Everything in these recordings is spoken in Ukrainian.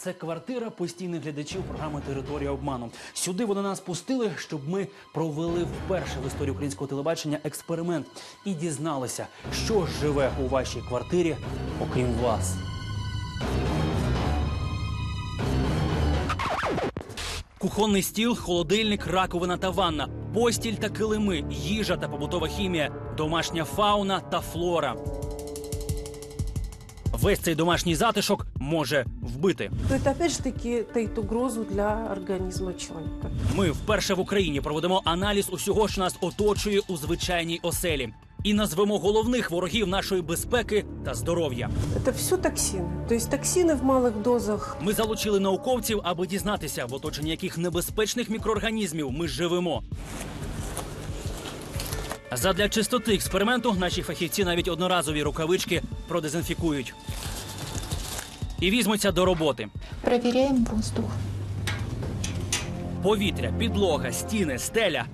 Це квартира постійних глядачів програми «Територія обману». Сюди вони нас пустили, щоб ми провели вперше в історії українського телебачення експеримент і дізналися, що ж живе у вашій квартирі, окрім вас. Кухонний стіл, холодильник, раковина та ванна, постіль та килими, їжа та побутова хімія, домашня фауна та флора. Весь цей домашній затишок може вбити. То это опять же таки таит угрозу для организма человека. Ми вперше в Україні проведемо аналіз усього, що нас оточує у звичайній оселі. І назвемо головних ворогів нашої безпеки та здоров'я. Это все токсины. То есть токсины в малых дозах. Ми залучили науковців, аби дізнатися, в оточенні яких небезпечних мікроорганізмів ми живемо. Задля чистоти експерименту наші фахівці навіть одноразові рукавички продезінфікують. І візьмуться до роботи. Проверяем воздух. Повітря, підлога, стіни, стеля.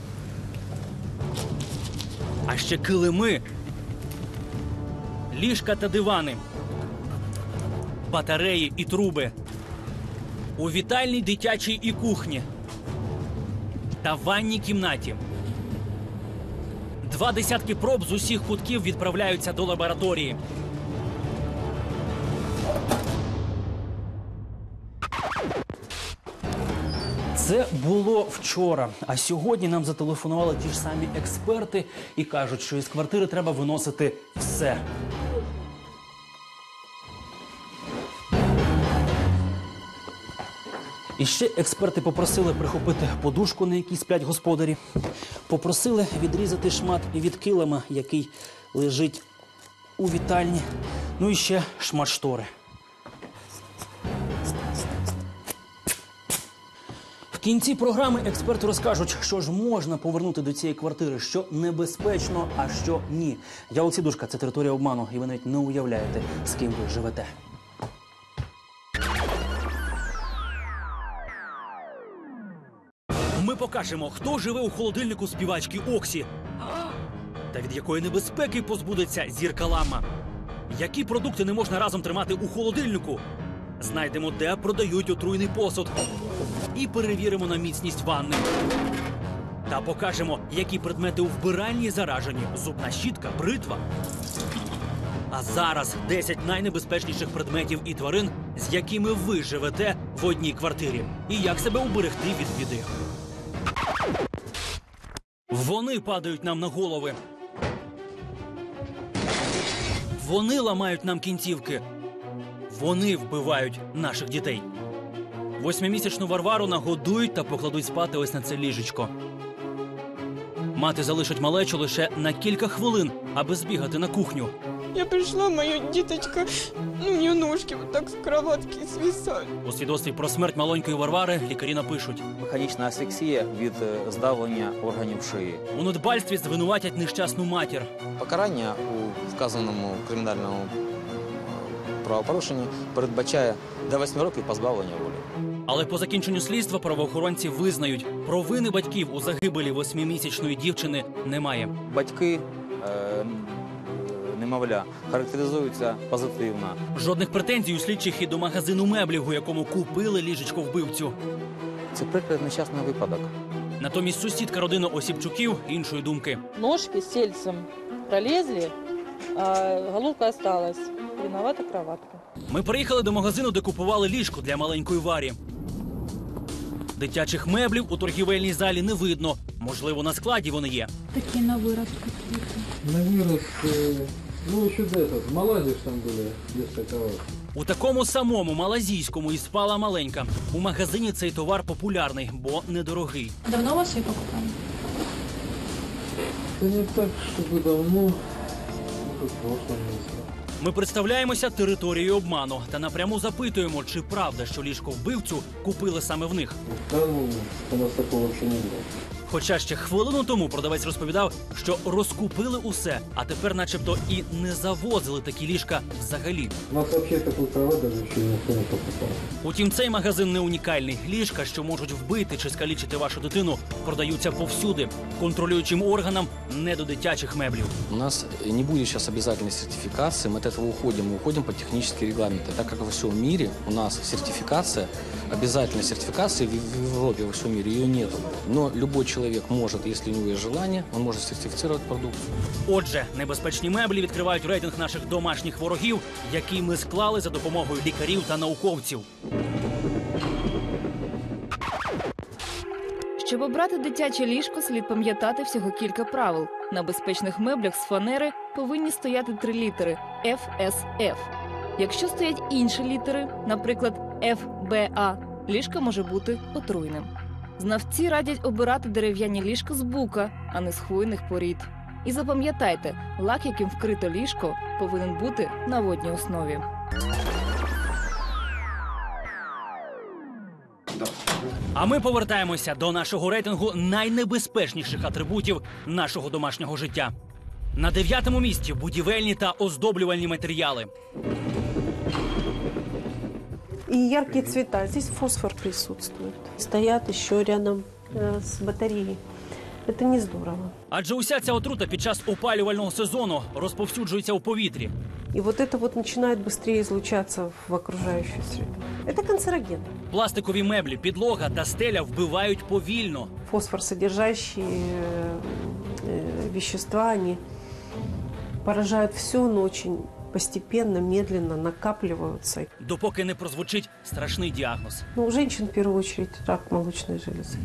А ще килими, ліжка та дивани, батареї і труби. У вітальній, дитячій і кухні. Та ванній кімнаті. 20 проб з усіх кутків відправляються до лабораторії. Це було вчора, а сьогодні нам зателефонували ті ж самі експерти і кажуть, що із квартири треба виносити все. І ще експерти попросили прихопити подушку, на якій сплять господарі. Попросили відрізати шмат від килима, який лежить у вітальні. Ну і ще шмат штори. В кінці програми експерти розкажуть, що ж можна повернути до цієї квартири, що небезпечно, а що ні. Я Олексій Душка, це «Територія обману», і ви навіть не уявляєте, з ким ви живете. Ми покажемо, хто живе у холодильнику співачки Оксі. Та від якої небезпеки позбудеться зірка Лама. Які продукти не можна разом тримати у холодильнику? Знайдемо, де продають отруйний посуд. І перевіримо на міцність ванни. Та покажемо, які предмети у вбиральні заражені. Зубна щітка, бритва. А зараз 10 найнебезпечніших предметів і тварин, з якими ви живете в одній квартирі. І як себе уберегти від біди. Вони падають нам на голови. Вони ламають нам кінцівки. Вони вбивають наших дітей. 8-місячну Варвару нагодують та покладуть спати ось на це ліжечко. Мати залишить малечу лише на кілька хвилин, аби збігати на кухню. Я пришла, моя діточка, у нее ножки вот так с кроватки свисают. У свідоцтві про смерть маленької Варвари лікарі напишуть: механічна асфіксія від здавлення органів шиї. У недбальстві звинуватять нещасну матір. Покарання у вказаному кримінальному правопорушенні передбачає до 8 років позбавлення волі. Але по закінченню слідства правоохоронці визнають, провини батьків у загибелі 8-місячної дівчини немає. Батьки немовля характеризуються позитивно. Жодних претензій у слідчих і до магазину меблів, у якому купили ліжечко вбивцю. Це приклад нещасний випадок. Натомість сусідка родини Осіпчуків іншої думки. Ножки с сельцем пролезли, а головка осталась. Виновата кроватка. Ми приїхали до магазину, де купували ліжко для маленької Варі. Дитячих меблів у торгівельній залі не видно. Можливо, на складі вони є. Такие на вырост какие-то. На вырост, ну еще до этого, в Малайзии ж там были несколько раз. У такому самому малазійському і спала маленька. У магазині цей товар популярний, бо недорогий. Давно у вас ее покупали? Да не так, чтобы давно, ну, как в прошлом месяце. Ми представляємося територією обману та напряму запитуємо, чи правда, що ліжко вбивцю купили саме в них. Да, ну, у нас такого вообще не было. Хоча ще хвилину тому продавець розповідав, що розкупили усе, а тепер начебто і не завозили такі ліжка взагалі. У нас вообще такой кровать даже еще никто не покупал. Утім, цей магазин не унікальний. Ліжка, що можуть вбити чи скалічити вашу дитину, продаються повсюди. Контролюючим органам не до дитячих меблів. У нас не будет сейчас обязательной сертификации, мы от этого уходим. Мы уходим по технические регламенты. Так как во всем мире у нас сертификация, обязательной сертификации в Европе, во всем мире ее нету. Но любой человек может, если у него есть желание, он может сертифицировать продукцию. Отже, небезпечні меблі відкривають рейтинг наших домашніх ворогів, який ми склали за допомогою лікарів та науковців. Щоб обрати дитяче ліжко, слід пам'ятати всього кілька правил. На безпечних меблях з фанери повинні стояти 3 літери FSF. Якщо стоять інші літери, наприклад, FBA, ліжко може бути отруйним. Знавці радять обирати дерев'яні ліжка з бука, а не з хвойних порід. І запам'ятайте, лак, яким вкрито ліжко, повинен бути на водній основі. А ми повертаємося до нашого рейтингу найнебезпечніших атрибутів нашого домашнього життя. На 9-му місці будівельні та оздоблювальні матеріали. И яркие цвета. Здесь фосфор присутствует. Стоят еще рядом с батареей. Это не здорово. Адже уся ця отрута під час опалювального сезону розповсюджується у повітрі. И вот это вот начинает быстрее излучаться в окружающую среду. Это канцероген. Пластикові меблі, підлога та стеля вбивають повільно. Фосфорсодержащие вещества, они поражают все, но очень постепенно, медленно накапливаются. Допоки не прозвучить страшний діагноз. Ну, у женщин в первую очередь рак молочной железы.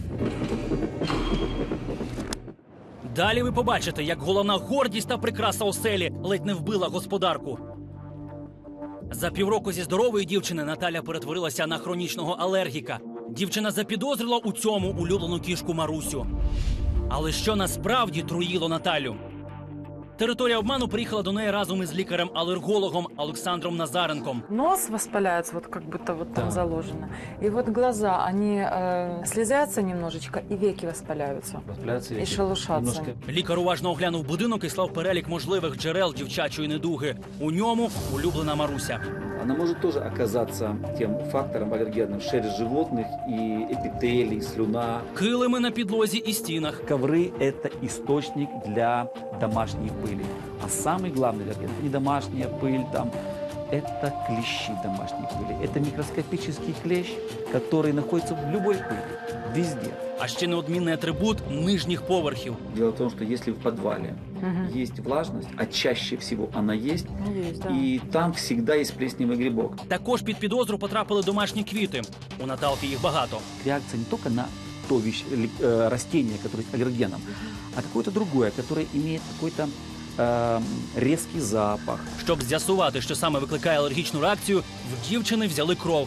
Далі ви побачите, як головна гордість та прикраса оселі ледь не вбила господарку. За півроку зі здорової дівчини Наталя перетворилася на хронічного алергіка. Дівчина запідозрила у цьому улюблену кішку Марусю. Але що насправді труїло Наталю? Територія обману приїхала до неї разом із лікарем-алергологом Олександром Назаренком. Нос воспаляется, вот как будто вот там заложено. И вот глаза, они слезятся немножечко, и веки воспаляются. И шелушатся. Лікар уважно оглянув будинок і склав перелік можливих джерел дівчачої недуги. У ньому улюблена Маруся. Она может тоже оказаться тем фактором аллергенным. Шерсть животных и эпителий, слюна. Килими на підлозі і стінах. Ковры – это источник для домашней пыли. А самый главный аллерген – не домашняя пыль, это клещи домашней пыли. Это микроскопический клещ, который находится в любой пыли, везде. А ще неодмінний атрибут нижніх поверхів. Дело в том, что если в подвале есть влажность, а чаще всего она есть, и там всегда есть плесневый грибок. Також під підозру потрапили домашні квіти. У Наталки їх багато. Реакция не только на то растение, которое с аллергеном, а какое-то другое, которое имеет какой-то резкий запах. Щоб з'ясувати, що саме викликає алергічну реакцію, в дівчини взяли кров.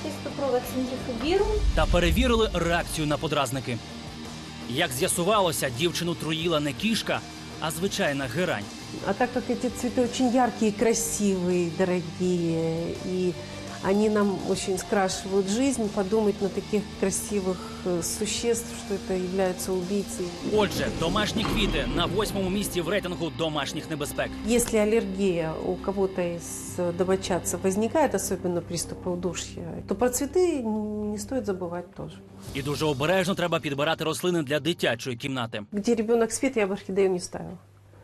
Та перевірили реакцію на подразники. Як з'ясувалося, дівчину труїла не кішка, а звичайна герань. А так как эти цветы очень яркие, красивые, дорогие, и они нам очень скрашивают жизнь, подумать на таких красивых существ, что это являются убийцей. Отже, домашні квіти на 8-му місці в рейтингу домашніх небезпек. Если аллергия у кого-то из домочадцев возникает, особенно приступы удушья, то про цветы не стоит забывать тоже. І дуже обережно треба підбирати рослини для дитячої кімнати. Где ребенок спит, я бы орхидею не ставила.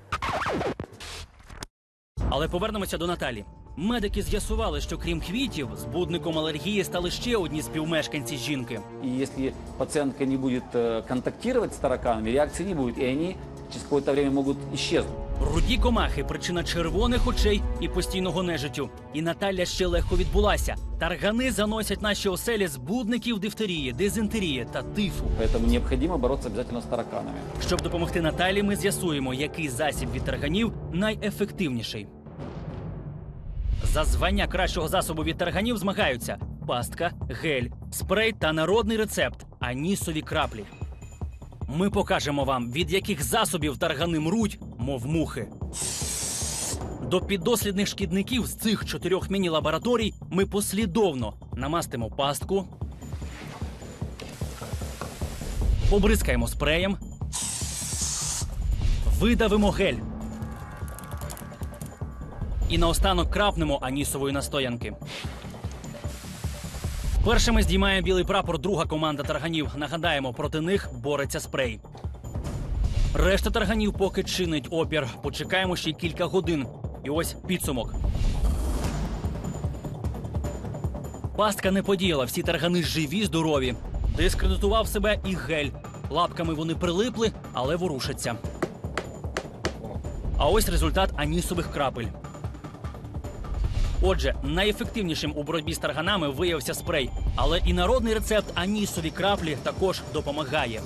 Але повернемося до Наталі. Медики з'ясували, що крім квітів, збудником алергії стали ще одні співмешканці жінки. И если пациентка не будет контактировать с тараканами, реакции не будет, и они через какое-то время могут исчезнуть. Руді комахи – причина червоних очей і постійного нежиттю. І Наталя ще легко відбулася. Таргани заносять наші оселі збудників дифтерії, дизентерії та тифу. Поэтому необходимо бороться обязательно с тараканами. Щоб допомогти Наталі, ми з'ясуємо, який засіб від тарганів найефективніший. За звання кращого засобу від тарганів змагаються пастка, гель, спрей та народний рецепт – анісові краплі. Ми покажемо вам, від яких засобів таргани мруть, мов мухи. До піддослідних шкідників з цих 4 міні-лабораторій ми послідовно намастимо пастку, Побризкаємо спреєм. Видавимо гель. І наостанок крапнемо анісової настоянки. Першими здіймає білий прапор друга команда тарганів. Нагадаємо, проти них бореться спрей. Решта тарганів поки чинить опір. Почекаємо ще кілька годин. І ось підсумок. Пастка не подіяла, всі таргани живі, здорові. Дискредитував себе і гель. Лапками вони прилипли, але ворушаться. А ось результат анісових крапель. Отже, найефективнішим у боротьбі з тарганами виявився спрей. Але і народний рецепт анісові краплі також допомагає.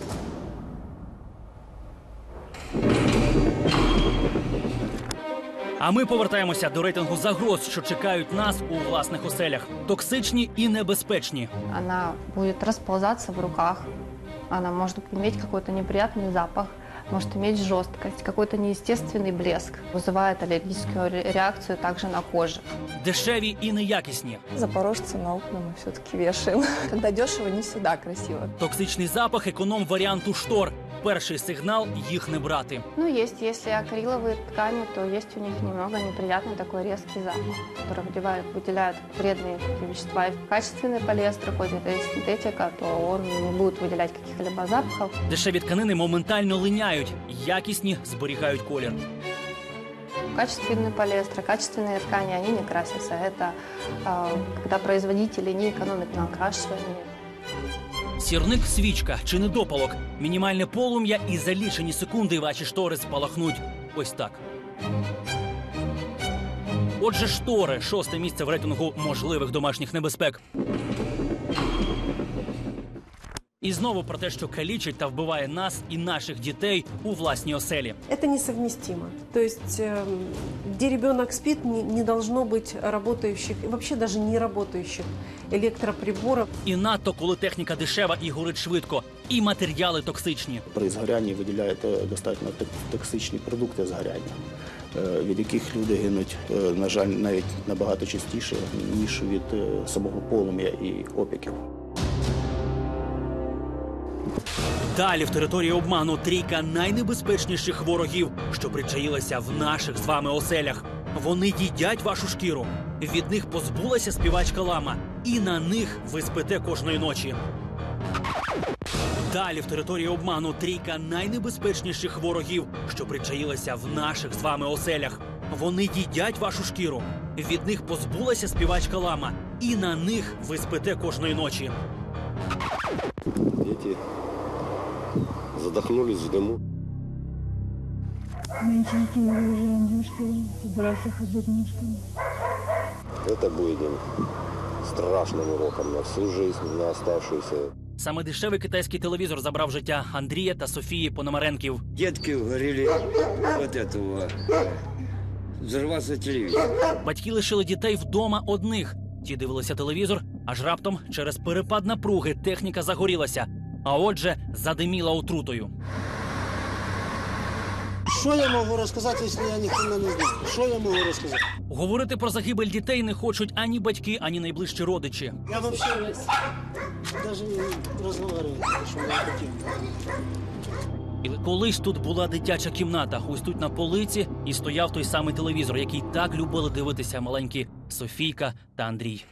А ми повертаємося до рейтингу загроз, що чекають нас у власних оселях. Токсичні і небезпечні. Она будет расползаться в руках. Она может иметь какой-то неприятный запах, может иметь жесткость, какой-то неестественный блеск. Вызывает аллергическую реакцию также на коже. Дешеві і неякісні. Запорожцы на окна мы все-таки вешаем. Когда дешево, не всегда красиво. Токсичний запах – економ-варіанту штор. Перший сигнал – їх не брати. Ну, есть, если акриловые ткани, то есть у них немного неприятный такой резкий запах, который выделяет вредные вещества. И качественный полиэстер, хоть это и синтетика, то он не будет выделять каких-либо запахов. Дешеві тканини моментально линяють, якісні зберігають колір. Качественный полиэстер, качественные ткани, они не красятся. Это когда производители не экономят на окрашивании. Сірник, свічка чи недопалок. Мінімальне полум'я і за лічені секунди ваші штори спалахнуть. Ось так. Отже, штори – 6-те місце в рейтингу можливих домашніх небезпек. І знову про те, що калічить та вбиває нас і наших дітей у власній оселі. Это несовместимо. То есть, где ребенок спит, не должно быть работающих, и вообще даже не работающих электроприборов. І надто, коли техніка дешева і горить швидко, і матеріали токсичні. При згорянні виділяють достатньо токсичні продукти згоряння, від яких люди гинуть, на жаль, навіть набагато частіше, ніж від самого полум'я і опіків. Далі в території обману трійка найнебезпечніших ворогів, що причаїлися в наших з вами оселях. Вони їдять вашу шкіру. Від них позбулася співачка Лама. І на них ви спите кожної ночі. Далі в території обману трійка найнебезпечніших ворогів, що причаїлися в наших з вами оселях. Вони їдять вашу шкіру. Від них позбулася співачка Лама. І на них ви спите кожної ночі. Дети задохнулись в дыму. Это будет им страшным уроком на всю жизнь, на оставшуюся. Саме дешевий китайський телевізор забрав життя Андрія та Софії Пономаренків. Детки угорели от этого. Взорвався телевізор. Батьки лишили дітей вдома одних. Ті дивилися телевізор, аж раптом через перепад напруги техніка загорілася. А отже, задиміла отрутою. Що я можу розказати, якщо я ніхто не знаю? Що я можу розказати? Говорити про загибель дітей не хочуть ані батьки, ані найближчі родичі. Я взагалі навіть не розмовляю, що я хотів. І колись тут була дитяча кімната. Ось тут на полиці і стояв той самий телевізор, який так любили дивитися маленькі Софійка та Андрій.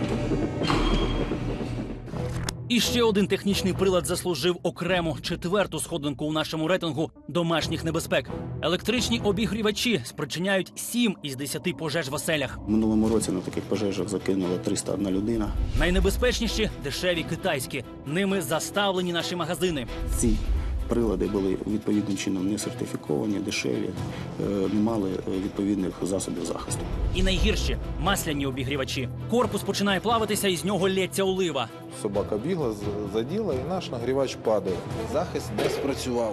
І ще один технічний прилад заслужив окрему 4-ту сходинку у нашому рейтингу домашніх небезпек. Електричні обігрівачі спричиняють 7 із 10 пожеж в оселях. В минулому році на таких пожежах загинула 301 людина. Найнебезпечніші – дешеві китайські. Ними заставлені наші магазини. Ці прилади були відповідним чином не сертифіковані, дешеві, не мали відповідних засобів захисту. І найгірші – масляні обігрівачі. Корпус починає плавитися, і з нього лється олива. Собака бігла, заділа, і наш нагрівач падає. Захист не спрацював.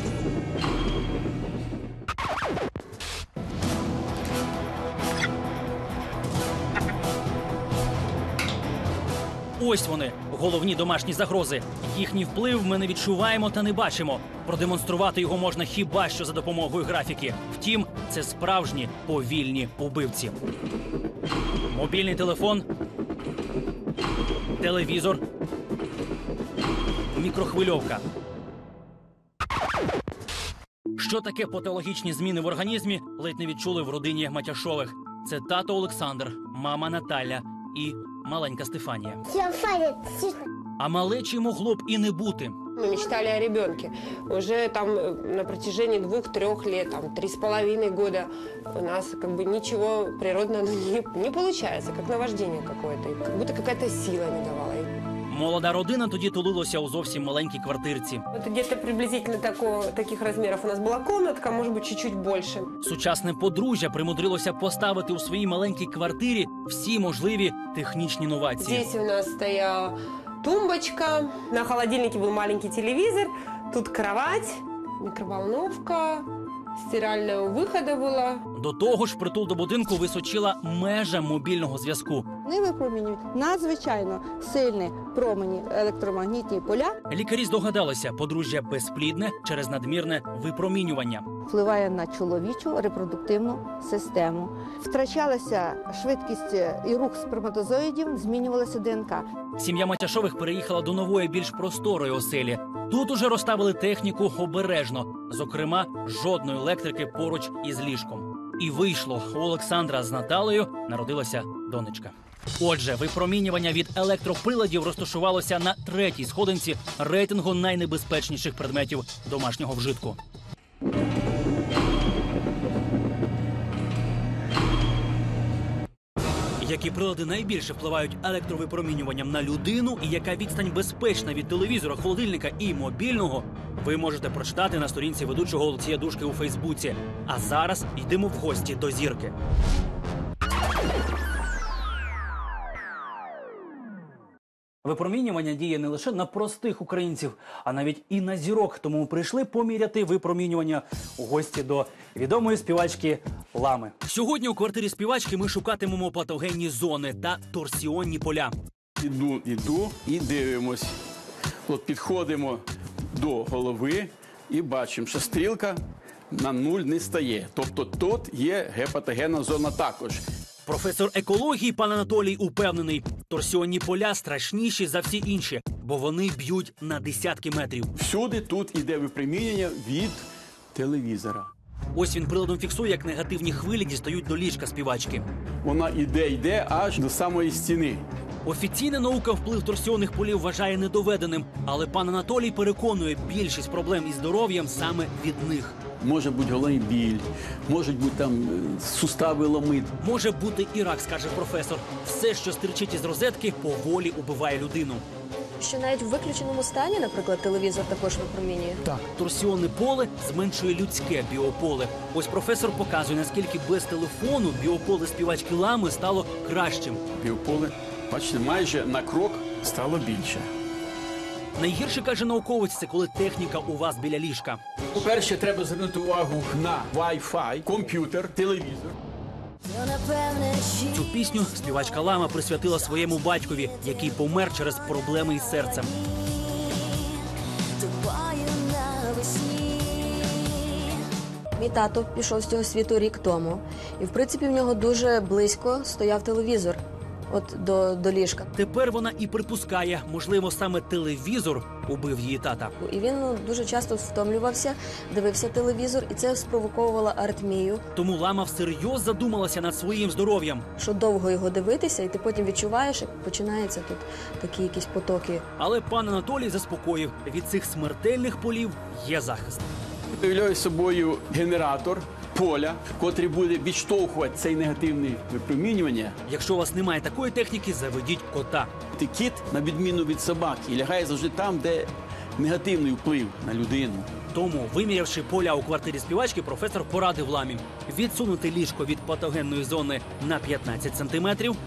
Ось вони, головні домашні загрози. Їхній вплив ми не відчуваємо та не бачимо. Продемонструвати його можна хіба що за допомогою графіки. Втім, це справжні повільні убивці. Мобільний телефон, телевізор, мікрохвильовка. Що таке патологічні зміни в організмі, ледь не відчули в родині Матяшових. Це тато Олександр, мама Наталя і маленька Стефанія. А малечі могло б і не бути. Мы мечтали о ребенке. Уже там на протяжении 2-3 лет, там 3,5 года у нас как бы ничего природного не получается, как наваждение какое-то, как будто какая-то сила не давала. Молода родина тоді тулилася у зовсім маленькій квартирці. Вот где-то приблизительно таких размеров у нас была комнатка, может быть, чуть-чуть больше. Сучасне подружжя примудрилося поставити у своїй маленькій квартирі всі можливі технічні новації. Здесь у нас стояла тумбочка, на холодильнике был маленький телевизор, тут кровать, микроволновка, стиральная у виходу була. До того ж, притул до будинку височила межа мобільного зв'язку. Вони випромінюють надзвичайно сильні промені електромагнітні поля. Лікарі здогадалися, подружжя безплідне через надмірне випромінювання. Впливає на чоловічу репродуктивну систему. Втрачалася швидкість і рух сперматозоїдів, змінювалася ДНК. Сім'я Матяшових переїхала до нової, більш просторої оселі. Тут уже розставили техніку обережно. Зокрема, жодної електрики поруч із ліжком. І вийшло. У Олександра з Наталею народилася донечка. Отже, випромінювання від електроприладів розташувалося на 3-й сходинці рейтингу найнебезпечніших предметів домашнього вжитку. Які прилади найбільше впливають електровипромінюванням на людину і яка відстань безпечна від телевізора, холодильника і мобільного, ви можете прочитати на сторінці ведучого Олексія Душки у Фейсбуці. А зараз йдемо в гості до зірки. Випромінювання діє не лише на простих українців, а навіть і на зірок. Тому ми прийшли поміряти випромінювання у гості до відомої співачки Лами. Сьогодні у квартирі співачки ми шукатимемо патогенні зони та торсіонні поля. Іду і дивимось. От підходимо до голови і бачимо, що стрілка на 0 не стає. Тобто тут є гепатогенна зона також. Професор екології пан Анатолій упевнений, торсіонні поля страшніші за всі інші, бо вони б'ють на десятки метрів. Всюди тут іде випромінювання від телевізора. Ось він приладом фіксує, як негативні хвилі дістають до ліжка співачки. Вона йде аж до самої стіни. Офіційна наука вплив торсіонних полів вважає недоведеним, але пан Анатолій переконує, більшість проблем із здоров'ям саме від них. Може бути головний біль, можуть бути там сустави ломить. Може бути і рак, скаже професор. Все, що стирчить із розетки, поволі убиває людину. Що навіть в виключеному стані, наприклад, телевізор також випромінює? Так. Торсіонне поле зменшує людське біополе. Ось професор показує, наскільки без телефону біополе співачки Лами стало кращим. Біополе, бачите, майже на крок стало більше. Найгірше, каже науковець, це коли техніка у вас біля ліжка. По-перше, треба звернути увагу на Wi-Fi, комп'ютер, телевізор. Цю пісню співачка Лама присвятила своєму батькові, який помер через проблеми із серцем. Мій тато пішов з цього світу рік тому. І, в принципі, в нього дуже близько стояв телевізор. До ліжка. Тепер вона і припускає, можливо, саме телевізор убив її тата. І він дуже часто втомлювався, дивився телевізор, і це спровоковувало аритмію. Тому Лама всерйоз задумалася над своїм здоров'ям. Що довго його дивитися, і ти потім відчуваєш, як починаються тут такі якісь потоки. Але пан Анатолій заспокоїв, від цих смертельних полів є захист. Уявляю собою генератор поля, котрий буде відштовхувати цей негативне випромінювання. Якщо у вас немає такої техніки, заведіть кота. Кіт, на відміну від собаки, лягає завжди там, де негативний вплив на людину. Тому, вимірявши поля у квартирі співачки, професор порадив Ламі відсунути ліжко від патогенної зони на 15 сантиметрів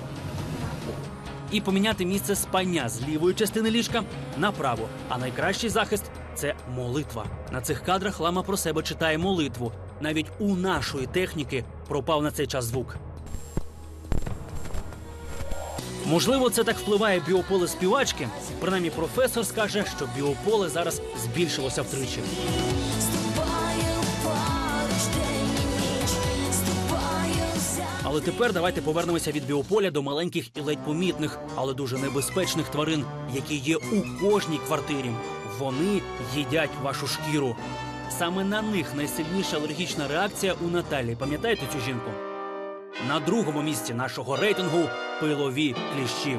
і поміняти місце спання з лівої частини ліжка на праву. А найкращий захист – це молитва. На цих кадрах Лама про себе читає молитву. Навіть у нашої техніки пропав на цей час звук. Можливо, це так впливає біополе співачки? Принаймні, професор скаже, що біополе зараз збільшилося втричі. Але тепер давайте повернемося від біополя до маленьких і ледь помітних, але дуже небезпечних тварин, які є у кожній квартирі. Вони їдять вашу шкіру. Саме на них найсильніша алергічна реакція у Наталі. Пам'ятаєте цю жінку? На другому місці нашого рейтингу – пилові кліщі.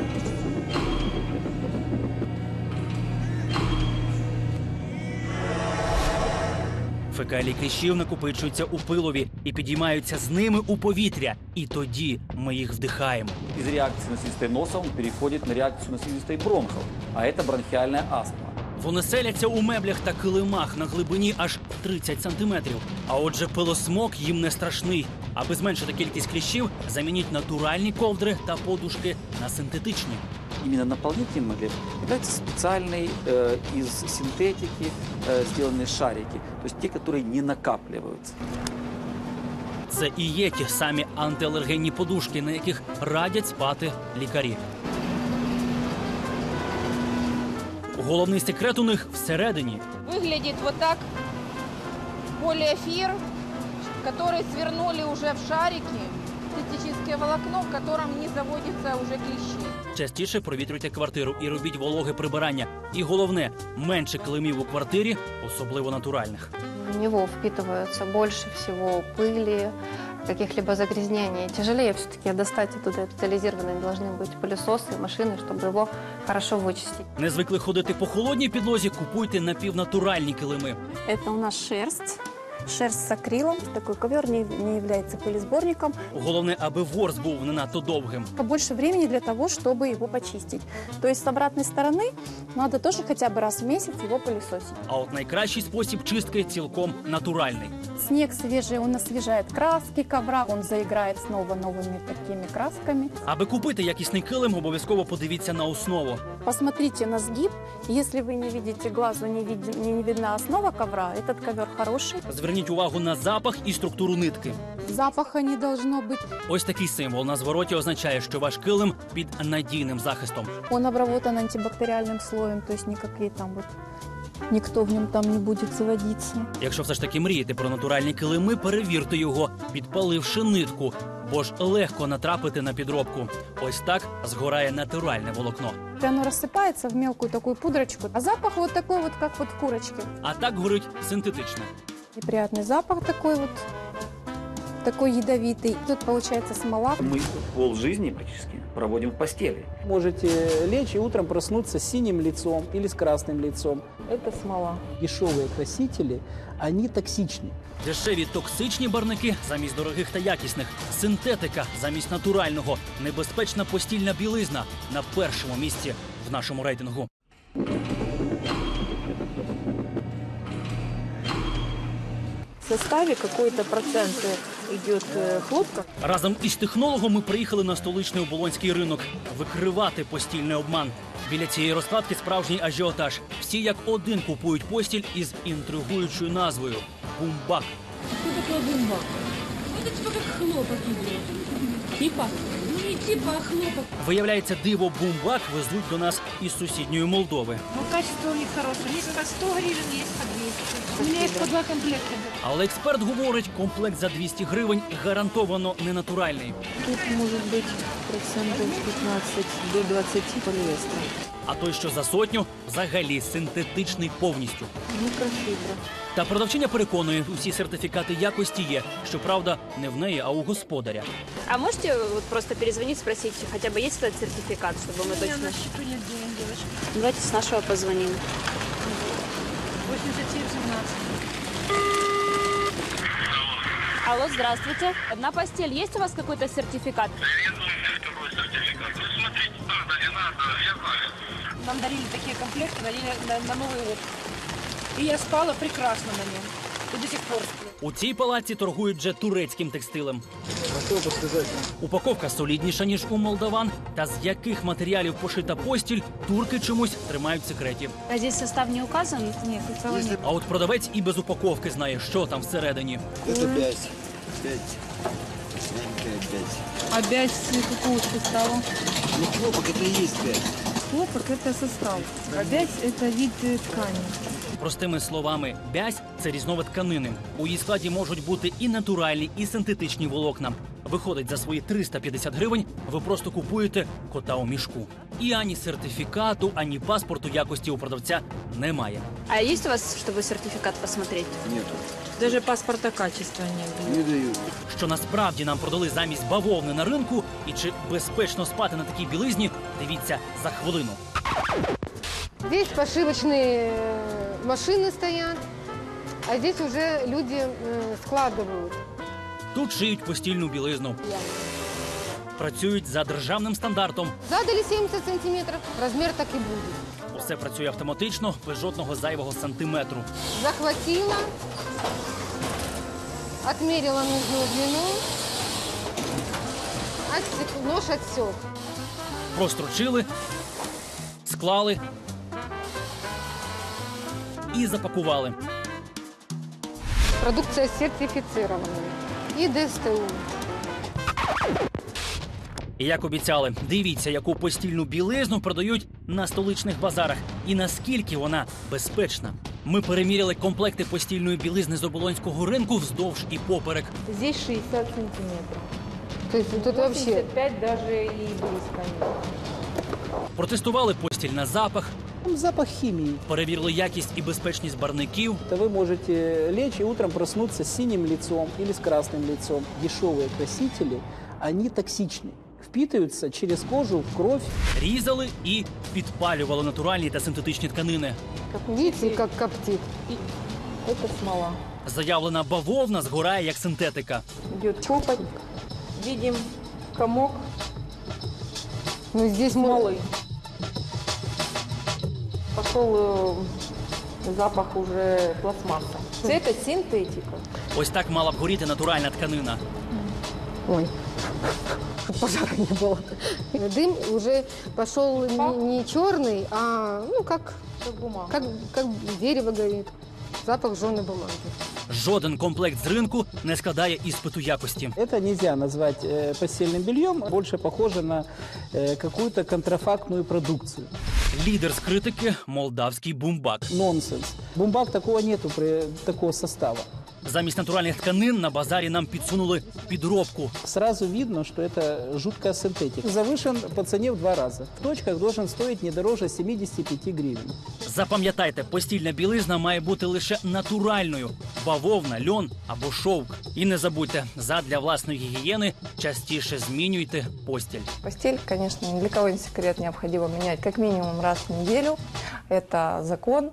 Фекалії кліщів накопичуються у пилові і підіймаються з ними у повітря. І тоді ми їх вдихаємо. Из реакции на слизистой носа он переходит на реакцию на слизистой бронхов, а это бронхиальная астма. Вони селяться у меблях та килимах на глибині аж 30 сантиметрів. А отже, пилосмок їм не страшний. Аби зменшити кількість кліщів, замініть натуральні ковдри та подушки на синтетичні. Именно наполнителем мебели являются специальные из синтетики сделанные шарики, то есть те, которые не накапливаются. Це і є ті самі антиалергенні подушки, на яких радять спати лікарі. Головний секрет у них всередині. Выглядит вот так полиэфир, который свернули уже в шарики, синтетическое волокно, в котором не заводятся уже клещи. Частіше провітрюйте квартиру і робіть вологе прибирання. І головне, менше килимів у квартирі, особливо натуральних. В него впитываются больше всего пыли, каких-либо загрязнений. Тяжелее все-таки достать оттуда. Специализированные должны быть пылесосы, машины, чтобы его хорошо вычистить. Не звикли ходити по холодній підлозі, купуйте напівнатуральні килими. Это у нас шерсть. Шерсть с акрилом. Такой ковер не является пылесборником. Головне, аби ворс був не надто довгим. Побольше времени для того, чтобы его почистить. То есть с обратной стороны надо тоже хотя бы раз в месяц его пылесосить. А от найкращий спосіб чистки цілком натуральний. Снег свежий, он освежает краски ковра, он заиграет снова новыми такими красками. Аби купити якісний килим, обов'язково подивіться на основу. Посмотрите на сгиб. Если вы не видите глазу, не видна основа ковра, этот ковер хороший. Зверніть увагу на запах і структуру нитки. Запаха не должно быть. Ось такий символ на звороті означає, що ваш килим під надійним захистом. Он обработан антибактериальным слоем, то есть никакие там вот ніхто в ньому там не буде заводитися. Якщо все ж таки мрієте про натуральні килими, перевірте його, підпаливши нитку, бо ж легко натрапити на підробку. Ось так згорає натуральне волокно. Оно рассыпается в мелкую такую пудрочку, а запах вот такой вот, как вот курочки. А так горить синтетичне. Неприятный запах такой вот, такой ядовитый. Тут получается смола. Мы полжизни практически проводим в постели. Можете лечь и утром проснуться с синим лицом или с красным лицом. Это смола. Дешевые красители, они токсичны. Дешеві токсичні барвники замість дорогих та якісних. Синтетика замість натурального. Небезпечна постільна білизна на першому місці в нашому рейтингу. В составе какой-то процент идет хлопка. Разом із технологом ми приїхали на столичний оболонський ринок викривати постільний обман. Біля цієї розкладки справжній ажіотаж. Всі як один купують постіль із інтригуючою назвою – бумбак. Что такое бумбак? Это типа как хлопок идет. Типа? Не типа, а хлопок. Виявляється, диво бумбак везуть до нас із сусідньої Молдови. Ну, качество у них хорошее. Есть по 100 гривен, есть по 200. У меня есть по 2 комплекта. Але експерт говорить, комплект за 200 гривень гарантовано ненатуральний. Тут может быть процентов 15 до 20 полиэстера. А той, що за сотню, взагалі синтетичний повністю. Микрофибра. Та продавчиня переконує, усі сертифікати якості є. Щоправда, не в неї, а у господаря. А можете вот просто перезвонить, спросить, хотя бы есть этот сертификат, чтобы мы точно... На счету нет денег, девочка. Давайте с нашего позвоним. 87-17. Алло, здравствуйте. На постель есть у вас какой-то сертификат? Нам дарили такие комплекты, дарили на Новый год. И я спала прекрасно на нем. И до сих пор сплю. У цій палаці торгують вже турецьким текстилем. Упаковка солідніша, ніж у молдаван. Та з яких матеріалів пошита постіль, турки чомусь тримають в секреті. А здесь состав не указан? Нет, этого нет. А от продавець і без упаковки знає, що там всередині. Это 5. 5. 5. А бязь какого состава? Ну, хлопок это и есть 5. Хлопок это состав, а бязь это вид ткани. Простими словами, бязь – це різновид тканини. У її складі можуть бути і натуральні, і синтетичні волокна. Виходить, за свої 350 гривень ви просто купуєте кота у мішку. І ані сертифікату, ані паспорту якості у продавця немає. А есть у вас, чтобы сертификат посмотреть? Нету. Даже паспорта качества нет. Не дают. Що насправді нам продали замість бавовни на ринку, і чи безпечно спати на такій білизні, дивіться за хвилину. Здесь пошивочные машины стоят, а здесь уже люди складывают. Тут шиють постільну білизну. Працюють за державним стандартом. Задали 70 сантиметров, размер так и будет. Усе працює автоматично, без жодного зайвого сантиметру. Захватила, отмерила нужную длину, нож отсек. Прострочили, склали і запакували. Продукция сертифицированная и ДСТУ. І як обіцяли, дивіться, яку постільну білизну продають на столичних базарах і наскільки вона безпечна. Ми переміряли комплекти постільної білизни з оболонського ринку вздовж і поперек. Здесь 60 сантиметров. То есть тут вообще 85 даже и близко нет. Протестували постіль на запах, Там запах химии. перевірили якість і безпечність барників. Вы можете лечь и утром проснуться с синим лицом или с красным лицом. Дешевые красители, они токсичны. Впитываются через кожу в кровь. Різали і підпалювали натуральні та синтетичні тканини. видите, как коптит. Это смола. Заявлена бавовна згорає як синтетика. Идет копоть. Видим комок Ну, здесь смолы. Пошел запах уже пластмасса. Это синтетика. Ось так мала б горіти натуральна тканина. Ой, пожара не было. Дым уже пошел не черный, а ну как бумага. как дерево горит. Запах жженой бумаги. Жоден комплект з ринку не складає іспиту якості. Это нельзя назвать постельным бельем. Больше похоже на какую-то контрафактную продукцию. Лідер з критики – молдавський бумбак. Нонсенс. Бумбак такого нету, такого состава. Замість натуральних тканин на базарі нам підсунули підробку. Сразу видно, что это жуткая синтетика. Завышен по цене в 2 раза. В точках должен стоить не дороже 75 гривен. Запам'ятайте, постільна білизна має бути лише натуральною – бавовна, льон або шовк. І не забудьте, задля власної гігієни частіше змінюйте постіль. Постель, конечно, ни для кого не секрет, необходимо менять как минимум раз в неделю. Это закон.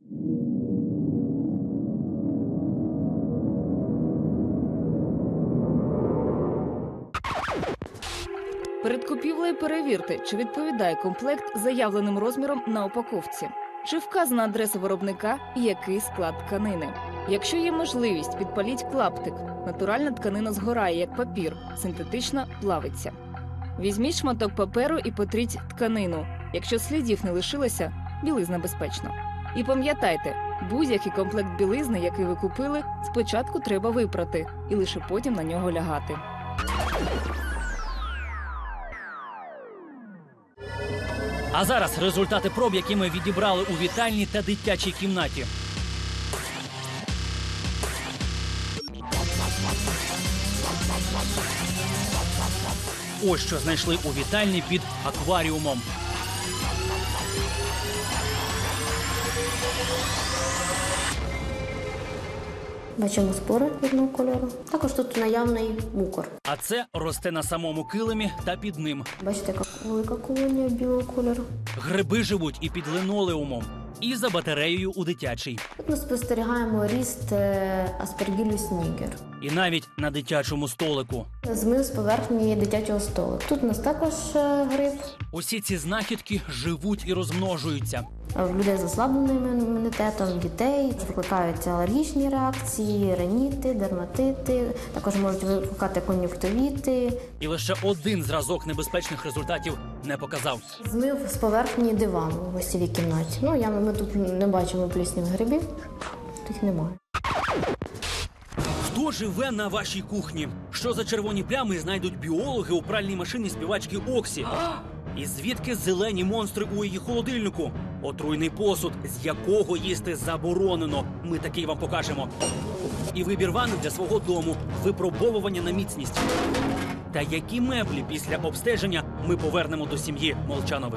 Перед купівлею перевірте, чи відповідає комплект заявленим розміром на упаковці. Чи вказана адреса виробника і який склад тканини. Якщо є можливість, підпаліть клаптик. Натуральна тканина згорає, як папір, синтетична плавиться. Візьміть шматок паперу і потріть тканину. Якщо слідів не лишилося, білизна безпечна. І пам'ятайте, будь-який комплект білизни, який ви купили, спочатку треба випрати і лише потім на нього лягати. А зараз результати проб, які ми відібрали у вітальні та дитячій кімнаті. Ось що знайшли у вітальні під акваріумом. Бачимо спори одного кольору. Також тут наявний мукор. А це росте на самому килимі та під ним. Бачите, яка велика колонія білого кольору. Гриби живуть і під линолеумом, і за батареєю у дитячій. Тут ми спостерігаємо ріст Aspergillus niger. І навіть на дитячому столику. Змив з поверхні дитячого столу. Тут у нас також гриб. Усі ці знахідки живуть і розмножуються. В людей з ослабленим імунітетом, дітей викликаються алергічні реакції, риніти, дерматити, також можуть викликати кон'юнктивіти. І лише один зразок небезпечних результатів не показав. Змив з поверхні дивану в гостєвій кімнаті. Ми тут не бачимо пліснів грибів, тут їх немає. Хто живе на вашій кухні? Що за червоні плями знайдуть біологи у пральній машині співачки Оксі? І звідки зелені монстри у її холодильнику? Отруйний посуд, з якого їсти заборонено. Ми такий вам покажемо. І вибір ванни для свого дому. Випробовування на міцність. Та які меблі після обстеження ми повернемо до сім'ї Молчанових?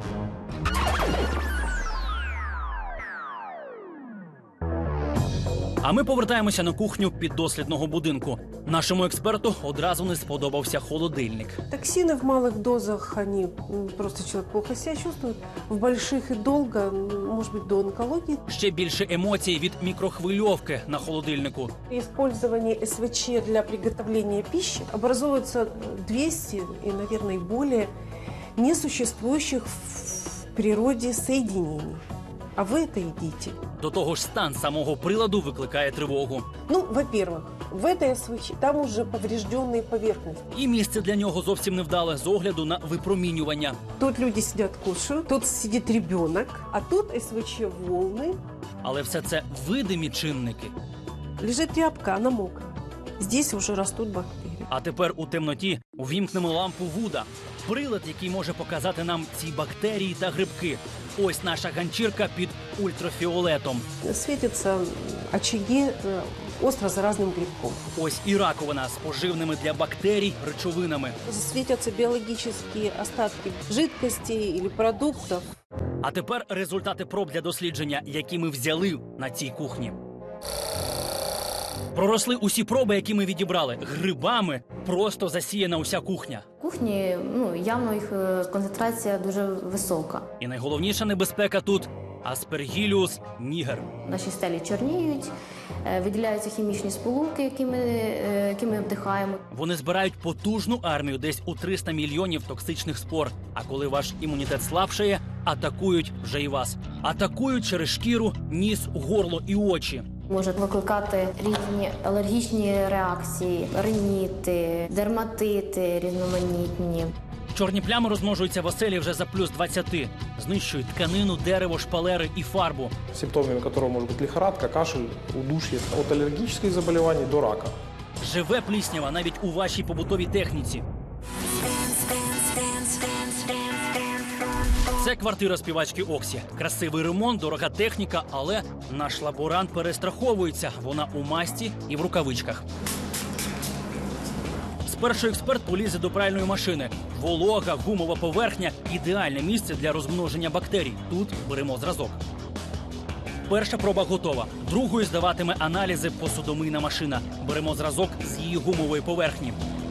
А ми повертаємося на кухню піддослідного будинку. Нашому експерту одразу не сподобався холодильник. Токсины в малых дозах, они просто человек плохо себя чувствует. В больших и долго, может быть, до онкологии. Ще більше емоцій від мікрохвильовки на холодильнику. При использовании СВЧ для приготовления пищи образуются 200 и, наверное, и более несуществующих в природе соединений. А вы это едите. До того ж, стан самого приладу викликає тривогу. Ну, во-первых, в этой СВЧ там уже поврежденные поверхности. І місце для нього зовсім невдале з огляду на випромінювання. Тут люди сидят, кушают, тут сидит ребенок, а тут СВЧ волны. Але все це видимі чинники. Лежит тряпка, она мокрая. Здесь уже растут бактерии. А тепер у темноті увімкнемо лампу Вуда. Прилад, який може показати нам ці бактерії та грибки. Ось наша ганчірка під ультрафіолетом. Светятся очаги остро заразным грибком. Ось і раковина з поживними для бактерій речовинами. Светятся биологические остатки жидкостей или продуктов. А тепер результати проб для дослідження, які ми взяли на цій кухні. Проросли усі проби, які ми відібрали. Грибами просто засіяна уся кухня. В кухні явно їх концентрація дуже висока. І найголовніша небезпека тут – Aspergillus niger. Наші стелі чорніють, виділяються хімічні сполуки, які ми вдихаємо. Вони збирають потужну армію десь у 300 мільйонів токсичних спор. А коли ваш імунітет слабшає, атакують вже і вас. Атакують через шкіру, ніс, горло і очі. Можуть викликати різні алергічні реакції, риніти, дерматити різноманітні. Чорні плями розмножуються в оселі вже за плюс 20. Знищують тканину, дерево, шпалери і фарбу. Симптомами которого может быть лихорадка, кашель, удушье. От аллергических заболеваний до рака. Живе пліснява навіть у вашій побутовій техніці. Це квартира співачки Оксі. Красивий ремонт, дорога техніка, але наш лаборант перестраховується. Вона у масці і в рукавичках. Спершу експерт полізе до пральної машини. Волога, гумова поверхня – ідеальне місце для розмноження бактерій. Тут беремо зразок. Перша проба готова. Другою здаватиме аналізи посудомийна машина. Беремо зразок з її гумової поверхні.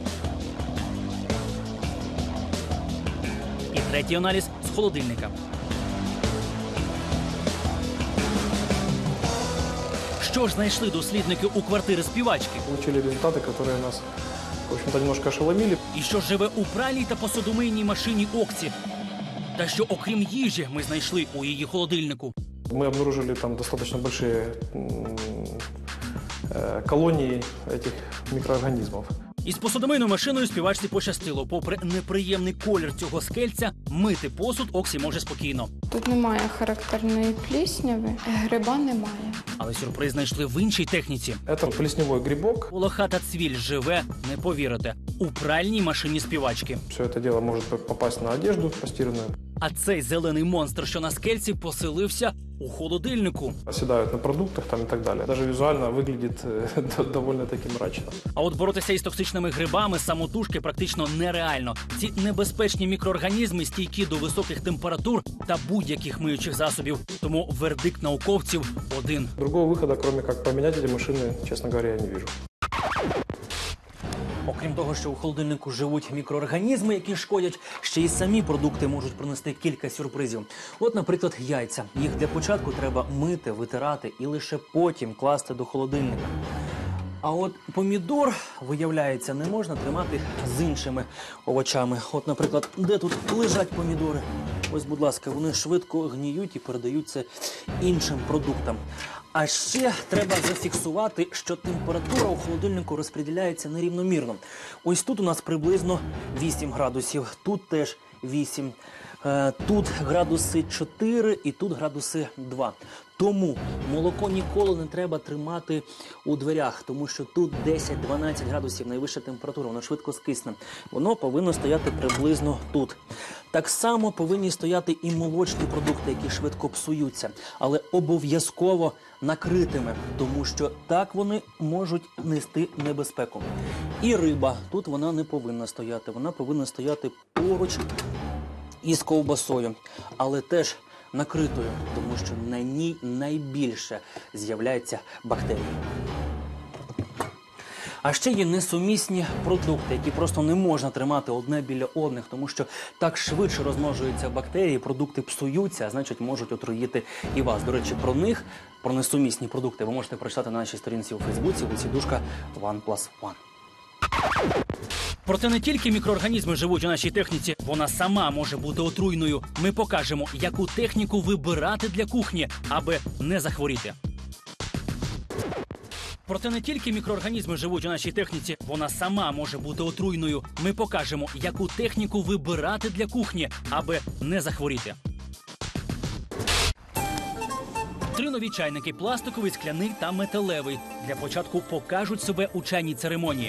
І третій аналіз з холодильника. Що ж знайшли дослідники у квартири співачки? Получили результаты, которые нас, в общем-то, немножко ошеломили. І що живе у пральній та посудомийній машині Оксі? Та що, окрім їжі, ми знайшли у її холодильнику? Мы обнаружили там достаточно большие колонии этих микроорганизмов. Із посудомийною машиною співачці пощастило. Попри неприємний колір цього скельця, мити посуд Оксі може спокійно. Тут немає характерної плісняви, гриба немає. Але сюрприз знайшли в іншій техніці. Це пліснявий грибок. Волохата цвіль живе, не повірите, у пральній машині співачки. Все це діло може попасти на одежду постірану. А цей зелений монстр, що на скельці, поселився у холодильнику. Осідають на продуктах там і так далі. Навіть візуально виглядить доволі таки мрачно. А от боротися із токсичними грибами самотужки практично нереально. Ці небезпечні мікроорганізми стійкі до високих температур та будь-яких миючих засобів. Тому вердикт науковців один. Другого виходу, крім як поміняти ці машини, чесно говоря, я не бачу. Окрім того, що у холодильнику живуть мікроорганізми, які шкодять, ще й самі продукти можуть принести кілька сюрпризів. От, наприклад, яйця. Їх для початку треба мити, витирати і лише потім класти до холодильника. А от помідор, виявляється, не можна тримати з іншими овочами. От, наприклад, де тут лежать помідори? Ось, будь ласка, вони швидко гніють і передаються іншим продуктам. А ще треба зафіксувати, що температура у холодильнику розподіляється нерівномірно. Ось тут у нас приблизно 8 градусів, тут теж 8 Тут градуси 4 і тут градуси 2. Тому молоко ніколи не треба тримати у дверях, тому що тут 10-12 градусів найвища температура, воно швидко скисне. Воно повинно стояти приблизно тут. Так само повинні стояти і молочні продукти, які швидко псуються, але обов'язково накритими, тому що так вони можуть нести небезпеку. І риба, тут вона не повинна стояти, вона повинна стояти поруч із ковбасою, але теж накритою, тому що на ній найбільше з'являється бактерій. А ще є несумісні продукти, які просто не можна тримати одне біля одних, тому що так швидше розмножуються бактерії, продукти псуються, а значить можуть отруїти і вас. До речі, про них, про несумісні продукти, ви можете прочитати на нашій сторінці у Фейсбуці, вулиця 1+1. Проте не тільки мікроорганізми живуть у нашій техніці, вона сама може бути отруйною. Ми покажемо, яку техніку вибирати для кухні, аби не захворіти. Проте не тільки мікроорганізми живуть у нашій техніці, вона сама може бути отруйною. Ми покажемо, яку техніку вибирати для кухні, аби не захворіти. 3 нові чайники – пластиковий, скляний та металевий. Для початку покажуть себе у чайній церемонії.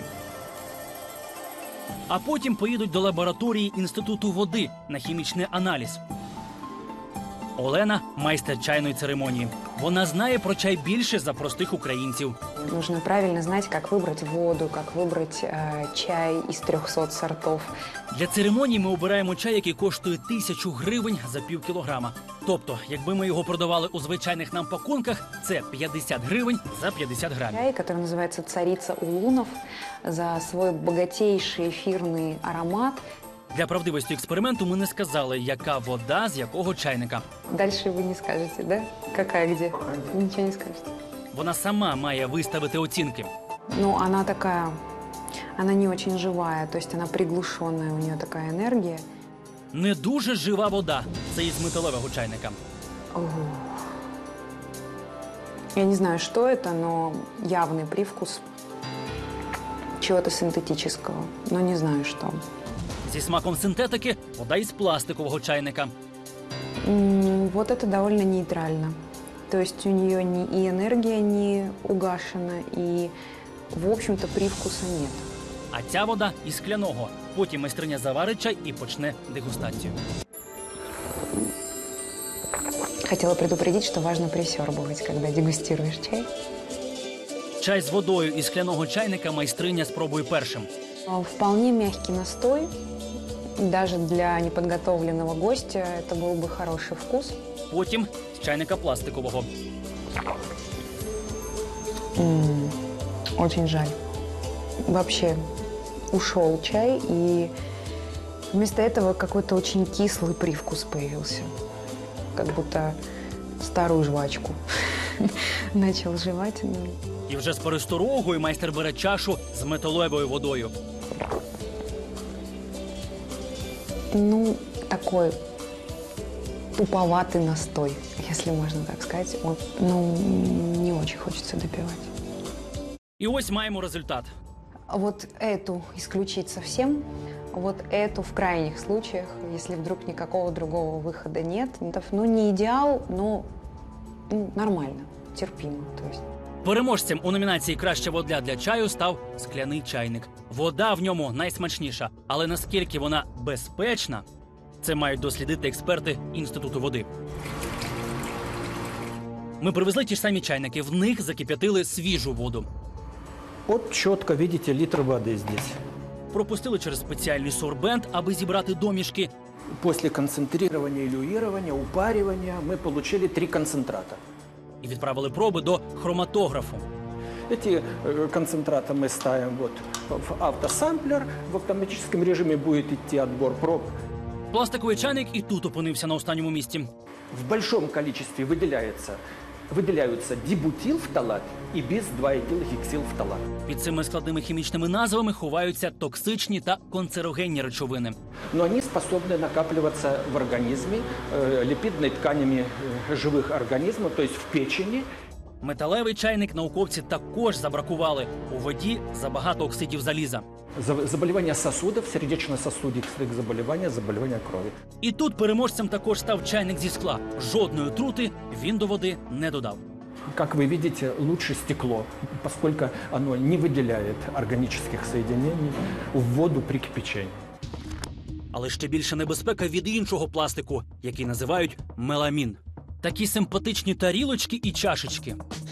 А потім поїдуть до лабораторії Інституту води на хімічний аналіз. Олена – майстер чайної церемонії. Вона знає про чай більше за простих українців. Нужно правильно знать, как выбрать воду, как выбрать чай из 300 сортов. Для церемонії ми обираємо чай, який коштує 1000 гривень за пів кілограма. Тобто, якби ми його продавали у звичайних нам пакунках, це 50 гривень за 50 грамів. Чай, который называется «Царица улунов», за свой богатейший эфирный аромат. Для правдивості експерименту ми не сказали, яка вода з якого чайника. Дальше вы не скажете, да? Какая где? Ничего не скажете. Вона сама має виставити оцінки. Ну, она такая, она не очень живая, то есть она приглушенная, у нее такая энергия. Не дуже жива вода. Це із металевого чайника. Я не знаю, что это, но явный привкус чего-то синтетического, но не знаю, что. Зі смаком синтетики – вода із пластикового чайника. Вот это довольно нейтрально. То есть у нее и энергия не угашена, и, в общем-то, привкуса нет. А ця вода із скляного. Потім майстриня заварить чай і почне дегустацію. Хотела предупредить, что важно присербывать, когда дегустируешь чай. Чай з водою із скляного чайника майстриня спробує першим. Вполне мягкий настой. Даже для неподготовленного гостя это был бы хороший вкус. Потім з чайника пластикового. Очень жаль. Вообще ушел чай, и вместо этого какой-то очень кислый привкус появился. Как будто старую жвачку начал жевать. І вже з пересторогою майстер бере чашу з металевою водою. Ну, такой туповатый настой, если можно так сказать. Он, не очень хочется допивать. І ось маємо результат. Вот эту исключить совсем, вот эту в крайних случаях, если вдруг никакого другого выхода нет. Ну, не идеал, но нормально, терпимо. То есть. Переможцем у номінації «Краща вода для чаю» став скляний чайник. Вода в ньому найсмачніша, але наскільки вона безпечна, це мають дослідити експерти Інституту води. Ми привезли ті ж самі чайники, в них закип'ятили свіжу воду. Вот четко видите литр воды здесь. Пропустили через спеціальний сорбент, аби зібрати домішки. После концентрирования, илюирования, упаривания мы получили 3 концентрата. І відправили проби до хроматографу. Эти концентраты мы ставим вот в автосамплер. В автоматическом режиме будет идти отбор проб. Пластиковий чайник і тут опинився на останньому місці. В большом количестве выделяются дибутилфталат и bis-2-этилгексилфталат. Під цими складними хімічними назвами ховаються токсичні та канцерогенні речовини. Но они способны накапливаться в организме липидной тканями живых организмов, то есть в печени. Металевий чайник науковці також забракували. У воді забагато оксидів заліза. Заболевания сосудов, сердечно-сосудистых заболевания, заболевания крови. І тут переможцем також став чайник зі скла. Жодної отрути він до води не додав. Как вы видите, лучше стекло, поскольку оно не выделяет органических соединений в воду при кипячении. Але ще більша небезпека від іншого пластику, який називають меламін. Такі симпатичні тарілочки і чашечки.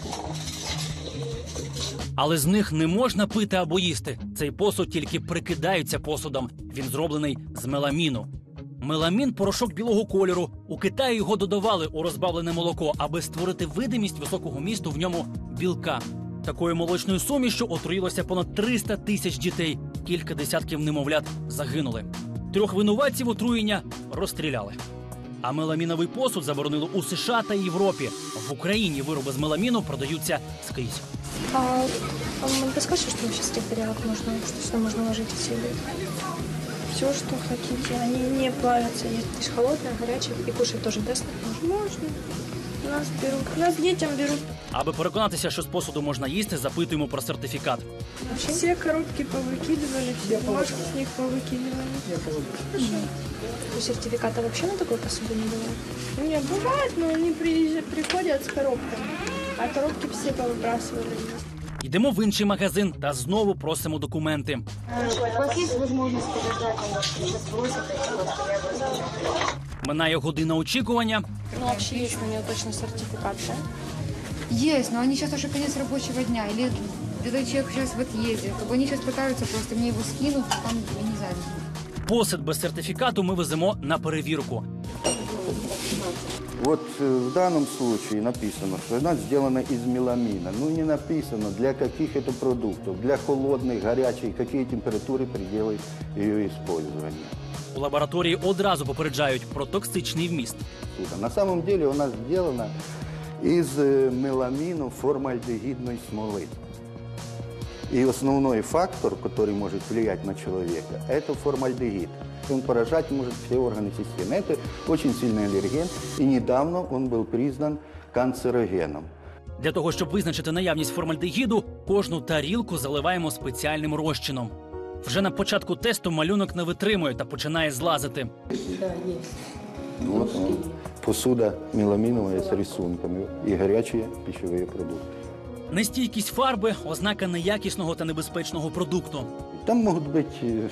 Але з них не можна пити або їсти. Цей посуд тільки прикидається посудом. Він зроблений з меламіну. Меламін – порошок білого кольору. У Китаї його додавали у розбавлене молоко, аби створити видимість високого місту в ньому білка. Такою молочною сумішю отруїлося понад 300 тисяч дітей. Кілька десятків немовлят загинули. 3 винуватців отруєння розстріляли. А меламіновий посуд заборонили у США та Європі. В Україні вироби з меламіну продаються скрізь. А вам подскажете, что вообще с ребят можно, что сюда можно ложить в себе? Все, что хотите. Они не плавятся. Есть холодное, горячее. И кушать тоже, да, можно. Нас берут. Нас детям берут. Аби переконатися, що з посуду можна їсти, запитуємо про сертифікат. Все коробки повыкидывали, все бумажки с них повыкидывали. Хорошо. У сертификата вообще на такой посуду не бывает? Нет, бывает, но они приходят с коробками. А коробки все повыбрасывали. Йдемо в інший магазин та знову просимо документи. У вас есть возможность подождать, сейчас бросите, Минає година очікування. Ну, вообще есть на нее точно сертификат, да? Есть, но они сейчас уже конец рабочего дня. Или этот человек сейчас в отъезде. Как бы они сейчас пытаются просто мне его скинуть, там, я не знаю. Посуд без сертифікату ми веземо на перевірку. Вот в данном случае написано, что она сделана из меламина. Ну, не написано, для каких это продуктов, для холодных, горячих, какие температуры, пределы ее использования. У лабораторії одразу попереджають про токсичний вміст. На самом деле она сделана из меламину формальдегидной смолы. И основной фактор, который может влиять на человека, это формальдегид. Он поражать может все органы системы. Это очень сильный аллерген, и недавно он был признан канцерогеном. Для того, щоб визначити наявність формальдегіду, кожну тарілку заливаємо спеціальним розчином. Вже на початку тесту малюнок не витримує та починає злазити. Да, есть. Вот он, посуда меламиновая с рисунками и горячие пищевые продукты. Нестійкість фарби – ознака неякісного та небезпечного продукту. Там могут быть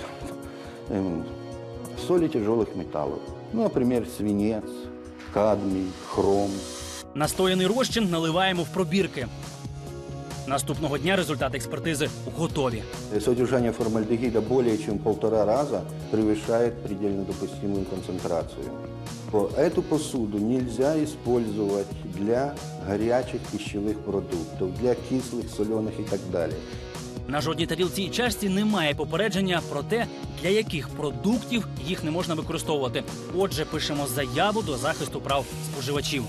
соли тяжелых металлов. Ну, например, свинец, кадмий, хром. Настояний розчин наливаємо в пробірки. Наступного дня результати експертизи готові. Содержание формальдегида более чем 1,5 раза превышает предельно допустимую концентрацию. Эту посуду нельзя использовать для горячих пищевых продуктов, для кислых, соленых и так далее. На жодній тарілці і чашці немає попередження про те, для яких продуктів їх не можна використовувати. Отже, пишемо заяву до захисту прав споживачів.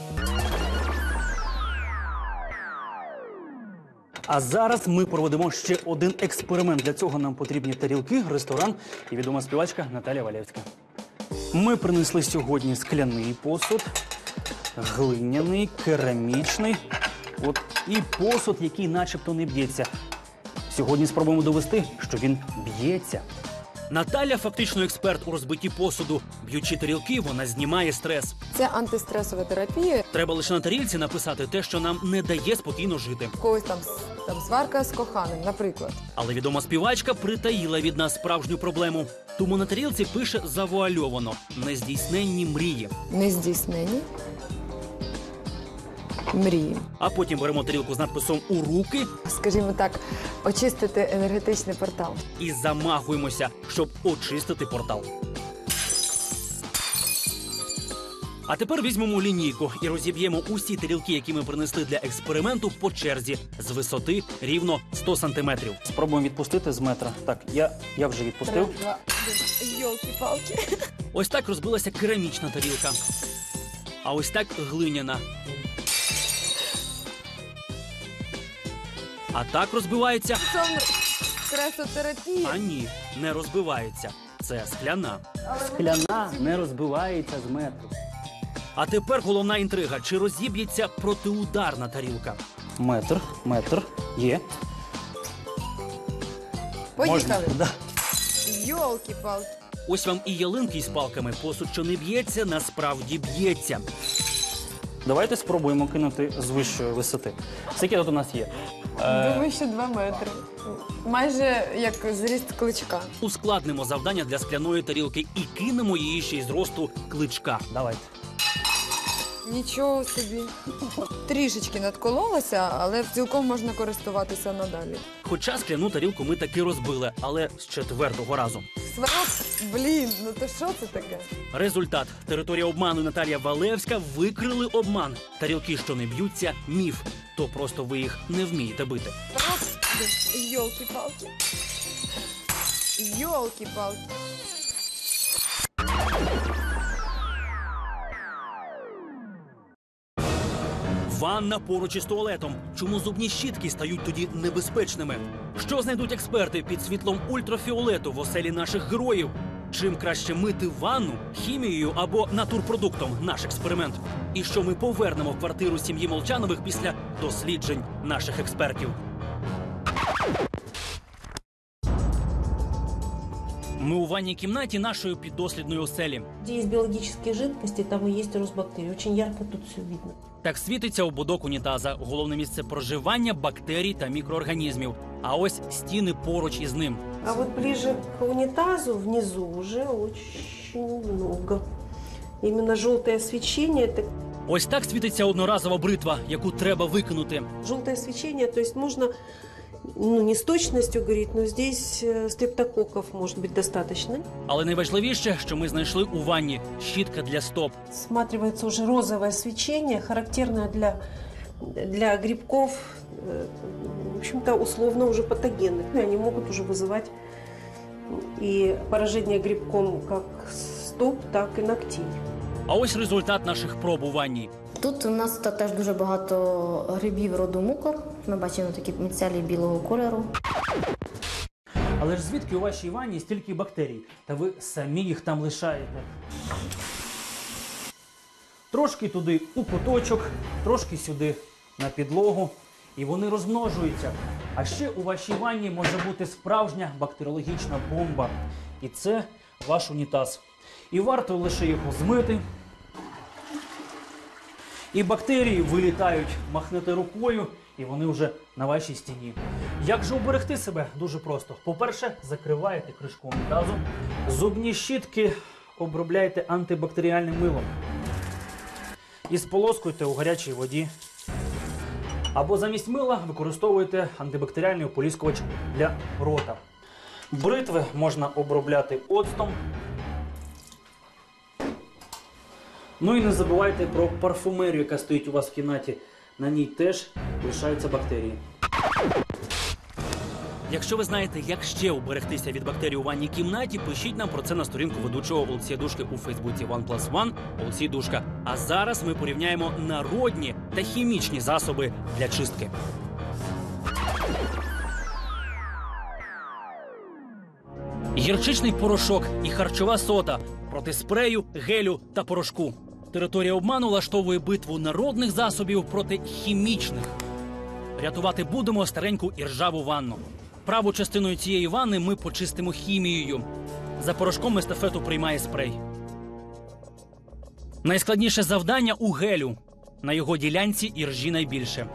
А зараз ми проведемо ще один експеримент. Для цього нам потрібні тарілки, ресторан і відома співачка Наталія Валєвська. Ми принесли сьогодні скляний посуд, глиняний, керамічний і посуд, який начебто не б'ється. Сьогодні спробуємо довести, що він б'ється. Наталя фактично експерт у розбитті посуду. Б'ючи тарілки, вона знімає стрес. Це антистресова терапія. Треба лише на тарілці написати те, що нам не дає спокійно жити. Когось там сварка з коханим, наприклад. Але відома співачка притаїла від нас справжню проблему. Тому на тарілці пише завуальовано «Нездійсненні мрії». Нездійсненні мрії. А потім беремо тарілку з надписом «У руки». Скажімо так, очистити енергетичний портал. І замахуємося, щоб очистити портал. А тепер візьмемо лінійку і розіб'ємо усі тарілки, які ми принесли для експерименту, по черзі з висоти рівно 100 сантиметрів. Спробуємо відпустити з метра. Так, я вже відпустив. Йолки-палки. Ось так розбилася керамічна тарілка. А ось так глиняна. А так розбивається... Стресотерапія. А ні, не розбивається. Це скляна. Скляна не розбивається з метру. А тепер головна інтрига. Чи розіб'ється протиударна тарілка? Метр. Є. Поїхали. Да. Йолки-палки. Ось вам і ялинки із палками. Посуд, що не б'ється, насправді б'ється. Давайте спробуємо кинути з вищої висоти. Скільки тут у нас є? Думаю, що 2 метри. Майже як зріст кличка. Ускладнимо завдання для скляної тарілки і кинемо її ще й з росту кличка. Давайте. Нічого собі. Трішечки надкололося, але цілком можна користуватися надалі. Хоча скляну тарілку ми таки розбили, але з 4-го разу. Сварок, блін, ну то що це таке? Результат. Територія обману і Наталія Валевська викрили обман. Тарілки, що не б'ються – міф. То просто ви їх не вмієте бити. Сварок, йолки-палки. Йолки-палки. Ванна поруч із туалетом. Чому зубні щітки стають тоді небезпечними? Що знайдуть експерти під світлом ультрафіолету в оселі наших героїв? Чим краще мити ванну, хімією або натурпродуктом – наш експеримент. І що ми повернемо в квартиру сім'ї Молчанових після досліджень наших експертів. Ми у ванній кімнаті нашої піддослідної оселі. Где есть биологические жидкости, там и есть рост бактерий. Очень ярко тут все видно. Так світиться ободок унітаза, головне місце проживання бактерій та мікроорганізмів. А ось стіни поруч із ним. А вот ближе к унитазу, внизу уже очень много. Именно желтое свечение. Это... Ось так світиться одноразова бритва, яку треба викинути. Желтое свечение, то есть можно, не с точностью говорить, но здесь стрептококков может быть достаточно. Але найважливіше, що ми знайшли у ванні – щітка для стоп. Всматривается уже розовое свечение, характерное для грибков, в общем-то, условно уже патогенных. И они могут уже вызывать и поражение грибком как стоп, так и ногтей. А ось результат наших проб у ванні. Тут у нас теж дуже багато грибів роду мукор. Ми бачимо такі міцелії білого кольору. Але ж звідки у вашій ванні стільки бактерій? Та ви самі їх там лишаєте. Трошки туди у куточок, трошки сюди на підлогу. І вони розмножуються. А ще у вашій ванні може бути справжня бактеріологічна бомба. І це ваш унітаз. І варто лише його змити. І бактерії вилітають, махнете рукою, і вони вже на вашій стіні. Як же уберегти себе? Дуже просто. По-перше, закриваєте кришку унітазу. Зубні щітки обробляйте антибактеріальним милом. І сполоскуйте у гарячій воді. Або замість мила використовуйте антибактеріальний ополіскувач для рота. Бритви можна обробляти оцтом. Ну і не забувайте про парфумерію, яка стоїть у вас в кімнаті. На ній теж лишаються бактерії. Якщо ви знаєте, як ще уберегтися від бактерій у ванній кімнаті, пишіть нам про це на сторінку ведучого Олексія Душки у Фейсбуці OnePlus1 Олексій Душка. А зараз ми порівняємо народні та хімічні засоби для чистки. Гірчичний порошок і харчова сода проти спрею, гелю та порошку. Територія обману влаштовує битву народних засобів проти хімічних. Рятувати будемо стареньку і ржаву ванну. Праву частиною цієї ванни ми почистимо хімією. За порошком естафету приймає спрей. Найскладніше завдання у гелю. На його ділянці іржі найбільше.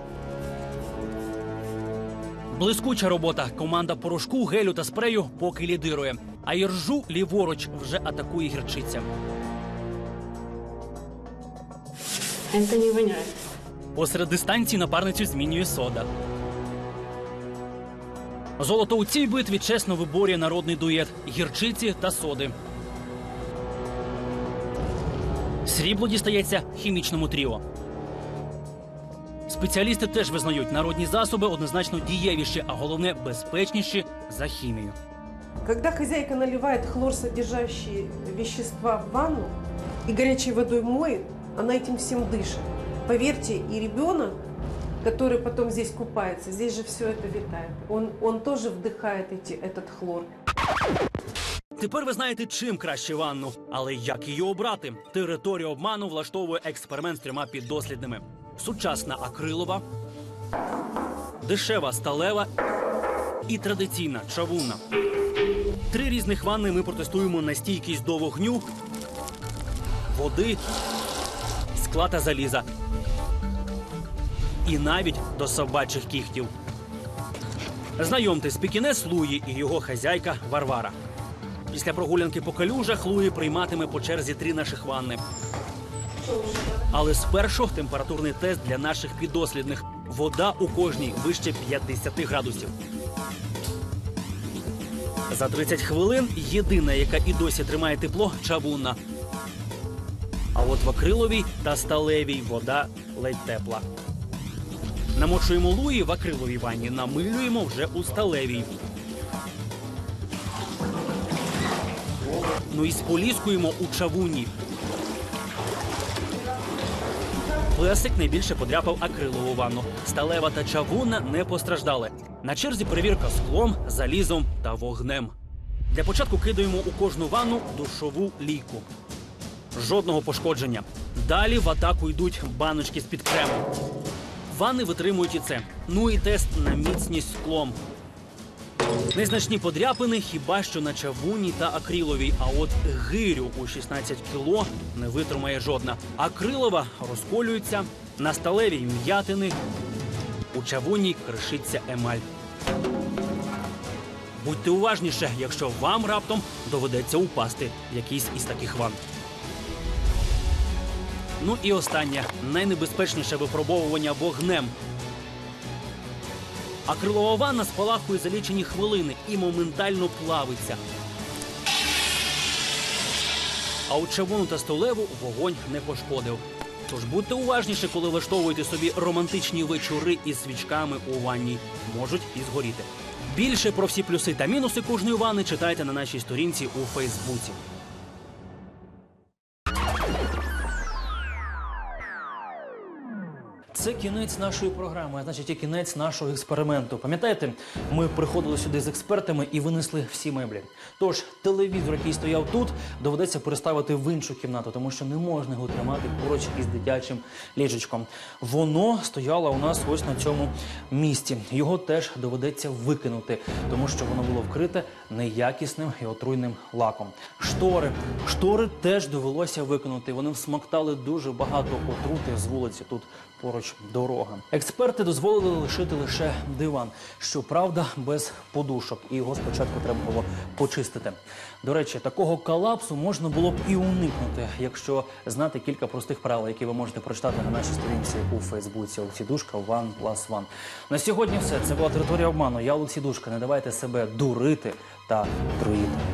Блискуча робота. Команда порошку, гелю та спрею поки лідирує. А іржу ліворуч вже атакує гірчиця. Это не воняет. Посеред дистанції напарницю змінює сода. Золото у цій битві чесно виборює народний дует – гірчиці та соди. Срібло дістається хімічному тріо. Спеціалісти теж визнають, народні засоби однозначно дієвіші, а головне – безпечніші за хімію. Когда хозяйка наливает хлорсодержащие вещества в ванну и горячей водой моет, она этим всем дышит. Поверьте, и ребенок, который потом здесь купается, здесь же все это витает. Он тоже вдыхает этот хлор. Тепер ви знаєте, чим краще ванну. Але як її обрати? Територію обману влаштовує експеримент з 3 піддослідними. Сучасна акрилова, Дешева сталева і традиційна чавунна. 3 різних ванни ми протестуємо на стійкість до вогню, води, скла та заліза. І навіть до собачих кігтів. Знайомтесь, пекінес Луї і його хазяйка Варвара. Після прогулянки по калюжах Луї прийматиме по черзі 3 наших ванни. Але спершу температурний тест для наших піддослідних. Вода у кожній вище 50 градусів. За 30 хвилин єдина, яка і досі тримає тепло – чавунна. А от в акриловій та сталевій вода ледь тепла. Намочуємо Луї в акриловій ванні, намилюємо вже у сталевій. Ну і споліскуємо у чавунні. Лесик найбільше подряпав акрилову ванну. Сталева та чавунна не постраждали. На черзі перевірка склом, залізом та вогнем. Для початку кидаємо у кожну ванну душову лійку. Жодного пошкодження. Далі в атаку йдуть баночки з-під крему. Ванни витримують і це. Ну і тест на міцність склом. Незначні подряпини хіба що на чавунній та акриловій, а от гирю у 16 кіло не витримає жодна. Акрилова розколюється, на сталевій м'ятини, у чавунній кришиться емаль. Будьте уважніше, якщо вам раптом доведеться упасти в якийсь із таких ванн. Ну і останнє, найнебезпечніше випробовування вогнем. Акрилова ванна спалахує за лічені хвилини і моментально плавиться. А от чавунну та сталеву вогонь не пошкодив. Тож будьте уважніші, коли влаштовуєте собі романтичні вечори із свічками у ванні. Можуть і згоріти. Більше про всі плюси та мінуси кожної ванни читайте на нашій сторінці у Фейсбуці. Це кінець нашої програми, а значить і кінець нашого експерименту. Пам'ятаєте, ми приходили сюди з експертами і винесли всі меблі. Тож телевізор, який стояв тут, доведеться переставити в іншу кімнату, тому що не можна його тримати поруч із дитячим ліжечком. Воно стояло у нас ось на цьому місці. Його теж доведеться викинути, тому що воно було вкрите неякісним і отруйним лаком. Штори теж довелося викинути. Вони всмоктали дуже багато отрути з вулиці тут поруч дорога. Експерти дозволили лишити лише диван. Щоправда, без подушок. І його спочатку треба було почистити. До речі, такого колапсу можна було б і уникнути, якщо знати кілька простих правил, які ви можете прочитати на нашій сторінці у Фейсбуці. Олексій Душка, OnePlus1. На сьогодні все. Це була територія обману. Я Олексій Душка. Не давайте себе дурити та труїти.